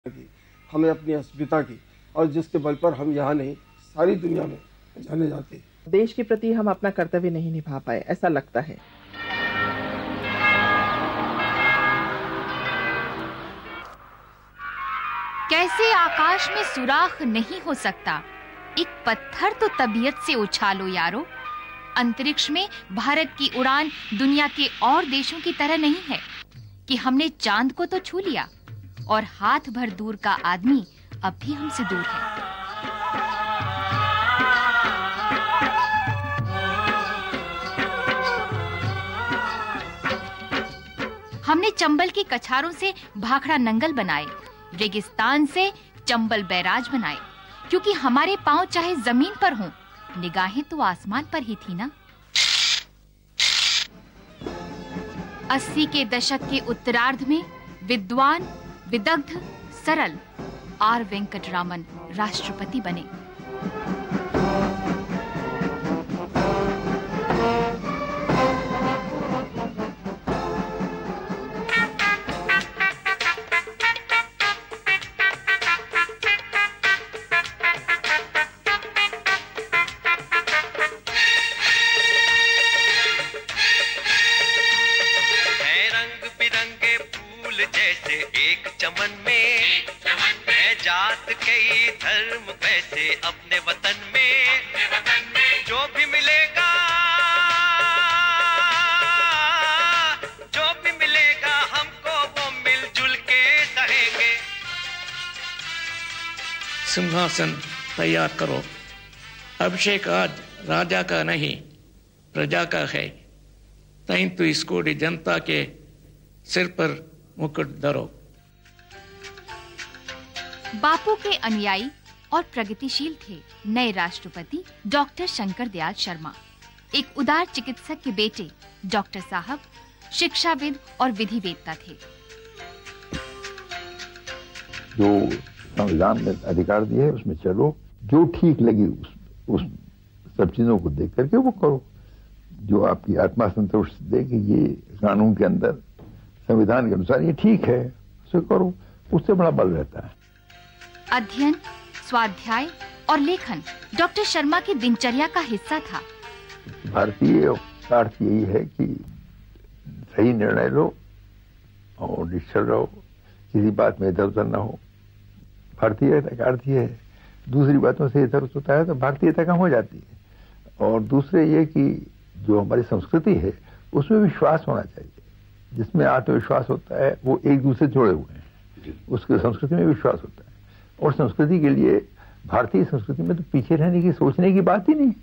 की, हमें अपनी अस्मिता की, और जिसके बल पर हम यहाँ नहीं सारी दुनिया में जाने जाते हैं। देश के प्रति हम अपना कर्तव्य नहीं निभा पाए, ऐसा लगता है। कैसे आकाश में सुराख नहीं हो सकता, एक पत्थर तो तबीयत से उछालो यारो। अंतरिक्ष में भारत की उड़ान दुनिया के और देशों की तरह नहीं है कि हमने चांद को तो छू लिया और हाथ भर दूर का आदमी अब भी हमसे दूर है। हमने चंबल की कछारों से भाखड़ा नंगल बनाए, रेगिस्तान से चंबल बैराज बनाए, क्योंकि हमारे पांव चाहे जमीन पर हों, निगाहें तो आसमान पर ही थी ना। 80 के दशक के उत्तरार्ध में विद्वान, विदग्ध, सरल आर वेंकटरामन राष्ट्रपति बने। एक चमन में है जात कई धर्म वैसे अपने वतन में जो भी मिलेगा हमको वो मिलजुल के सहेंगे। सिंहासन तैयार करो, अभिषेक आज राजा का नहीं प्रजा का है, तहीं तो इसको जनता के सिर पर मुकुट धरो। बापू के अनुयायी और प्रगतिशील थे नए राष्ट्रपति डॉक्टर शंकर दयाल शर्मा। एक उदार चिकित्सक के बेटे डॉक्टर साहब शिक्षाविद और विधिवेत्ता थे। जो संविधान में अधिकार दिए है उसमें चलो, जो ठीक लगी उस सब चीजों को देख करके वो करो, जो आपकी आत्मा संतोष दे कि ये कानून के अंदर संविधान के अनुसार ये ठीक है, उसे करो, उससे बड़ा बल रहता है। अध्ययन, स्वाध्याय और लेखन डॉक्टर शर्मा की दिनचर्या का हिस्सा था। भारतीय अर्थ यही है कि सही निर्णय लो और निश्चल रहो, किसी बात में इधर उधर न हो। भारतीयता का अर्थ ये है, दूसरी बातों से इधर उधर होता है तो भारतीयता कम हो जाती है। और दूसरे ये कि जो हमारी संस्कृति है उसमें विश्वास होना चाहिए, जिसमें आत्मविश्वास होता है वो एक दूसरे से जुड़े हुए हैं, उसके संस्कृति में विश्वास होता है। और संस्कृति के लिए भारतीय संस्कृति में तो पीछे रहने की सोचने की बात ही नहीं।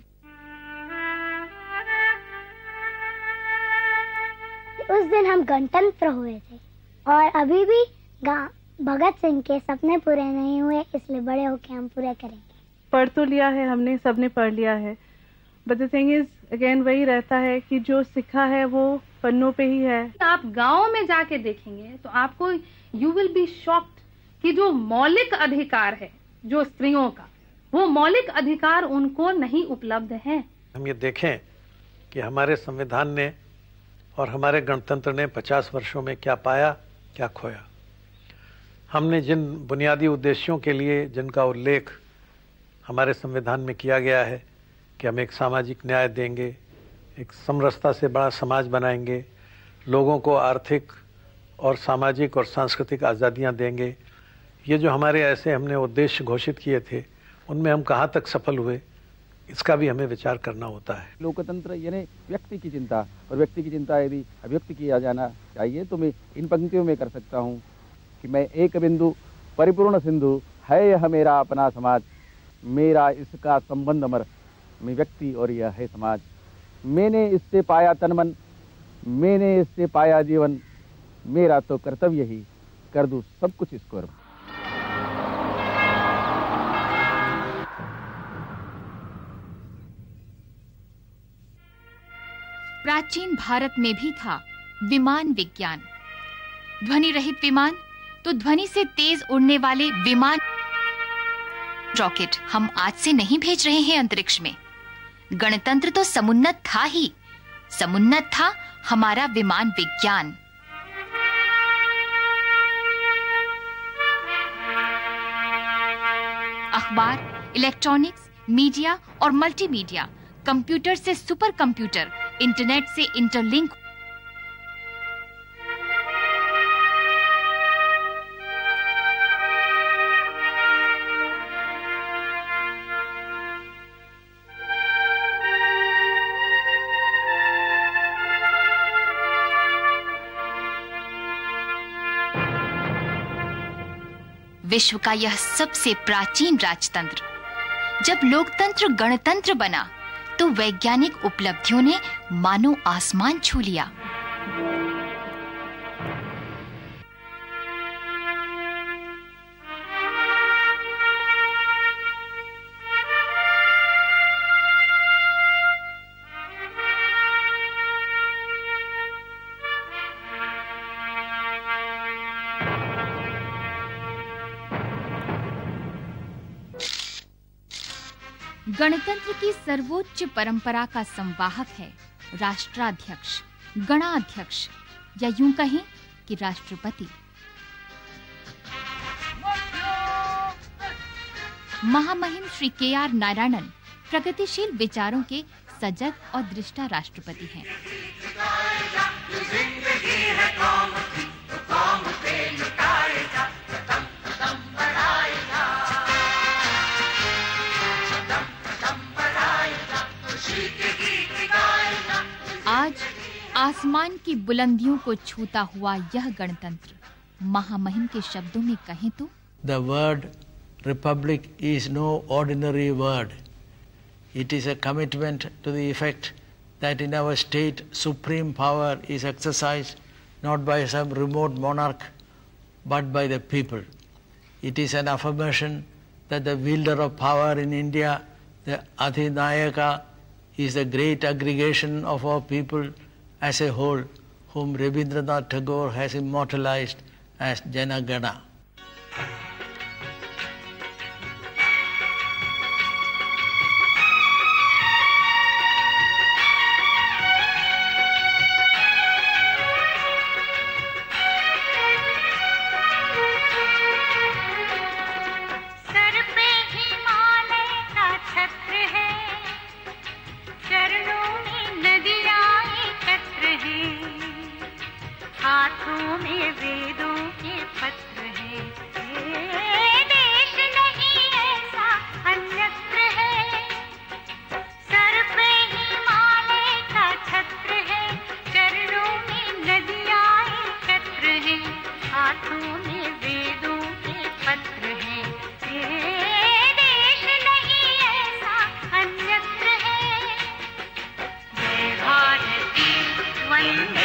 उस दिन हम गणतंत्र हुए थे और अभी भी भगत सिंह के सपने पूरे नहीं हुए, इसलिए बड़े होके हम पूरे करेंगे। पढ़ तो लिया है हमने, सबने पढ़ लिया है, but the thing is again वही रहता है कि जो सीखा है वो पन्नों पे ही है। आप गाँव में जाके देखेंगे तो आपको यू विल बी शॉक्ड कि जो मौलिक अधिकार है जो स्त्रियों का, वो मौलिक अधिकार उनको नहीं उपलब्ध है। हम ये देखें कि हमारे संविधान ने और हमारे गणतंत्र ने 50 वर्षों में क्या पाया, क्या खोया। हमने जिन बुनियादी उद्देश्यों के लिए जिनका उल्लेख हमारे संविधान में किया गया है कि हम एक सामाजिक न्याय देंगे, एक समरसता से बड़ा समाज बनाएंगे, लोगों को आर्थिक और सामाजिक और सांस्कृतिक आज़ादियाँ देंगे, ये जो हमारे ऐसे हमने उद्देश्य घोषित किए थे उनमें हम कहाँ तक सफल हुए, इसका भी हमें विचार करना होता है। लोकतंत्र यानी व्यक्ति की चिंता, और व्यक्ति की चिंता यदि अभिव्यक्त किया जाना चाहिए तो मैं इन पंक्तियों में कर सकता हूँ कि मैं एक बिंदु परिपूर्ण सिंधु है यह मेरा अपना समाज, मेरा इसका संबंध अमर, मैं व्यक्ति और यह है समाज, मैंने इससे पाया तन मन, मैंने इससे पाया जीवन, मेरा तो कर्तव्य ही कर दूं सब कुछ इसको अर्पण। प्राचीन भारत में भी था विमान विज्ञान। ध्वनि रहित विमान तो ध्वनि से तेज उड़ने वाले विमान रॉकेट हम आज से नहीं भेज रहे हैं अंतरिक्ष में। गणतंत्र तो समुन्नत था ही, समुन्नत था हमारा विमान विज्ञान। अखबार, इलेक्ट्रॉनिक्स, मीडिया और मल्टीमीडिया, कंप्यूटर से सुपर कंप्यूटर, इंटरनेट से इंटरलिंक। विश्व का यह सबसे प्राचीन राजतंत्र जब लोकतंत्र गणतंत्र बना तो वैज्ञानिक उपलब्धियों ने मानो आसमान छू लिया। गणतंत्र की सर्वोच्च परंपरा का संवाहक है राष्ट्राध्यक्ष, गणाध्यक्ष या यूं कहें कि राष्ट्रपति। महामहिम श्री के.आर. नारायणन प्रगतिशील विचारों के सजग और दृष्टा राष्ट्रपति हैं। आज आसमान की बुलंदियों को छूता हुआ यह गणतंत्र महामहिम के शब्दों में कहें तो The word republic is no ordinary word. It is a commitment to the effect that in our state supreme power is exercised not by some remote monarch but by the people. It is an affirmation that the wielder of power in India, the Adhinayaka, is the great aggregation of our people as a whole, whom Rabindranath Tagore has immortalized as Jana Gana. Vande